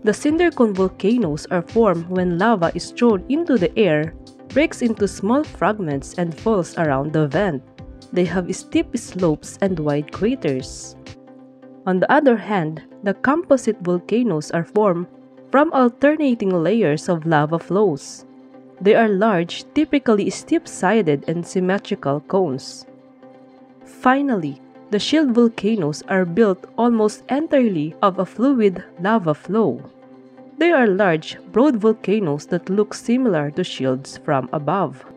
The cinder cone volcanoes are formed when lava is thrown into the air, breaks into small fragments, and falls around the vent. They have steep slopes and wide craters. On the other hand, the composite volcanoes are formed from alternating layers of lava flows. They are large, typically steep-sided and symmetrical cones. Finally, the shield volcanoes are built almost entirely of a fluid lava flow. They are large, broad volcanoes that look similar to shields from above.